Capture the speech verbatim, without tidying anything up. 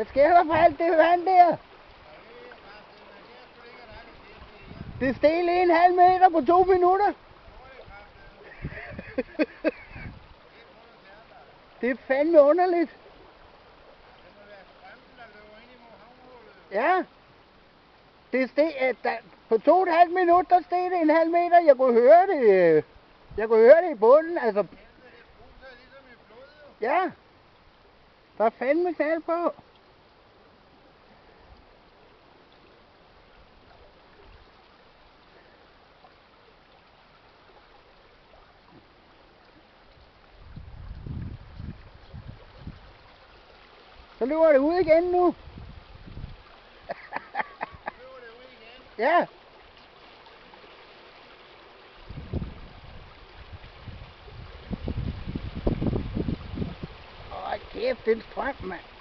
Hvad sker der for alt det vand der? Det steg lige en halv meter på to minutter. Det er fandme underligt. Ja. Det steg, at der, på to og et halvt minut, der steg det en halv meter. Jeg kunne høre det. Jeg kunne høre det i bunden, altså. Ja. Der er fandme knald på. Så løber det ud igen nu. Ja. Åh, kæft, den strøm, mand.